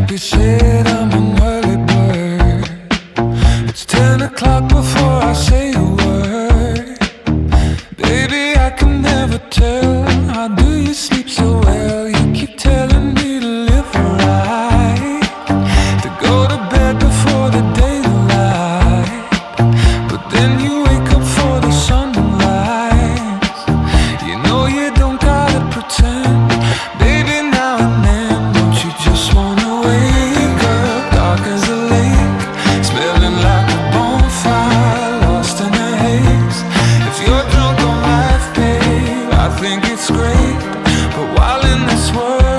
be said I'm an early bird. It's 10 o'clock before I say a word. Baby, I can never tell. How do you sleep so well? You keep telling me to live right, to go to bed before the daylight, but then you wake up for the sunrise. You know you don't gotta pretend. Baby, now and then, don't you just wanna wake up dark as a lake, smelling like a bonfire, lost in a haze. If you're drunk on life, babe, I think it's great. But while in this world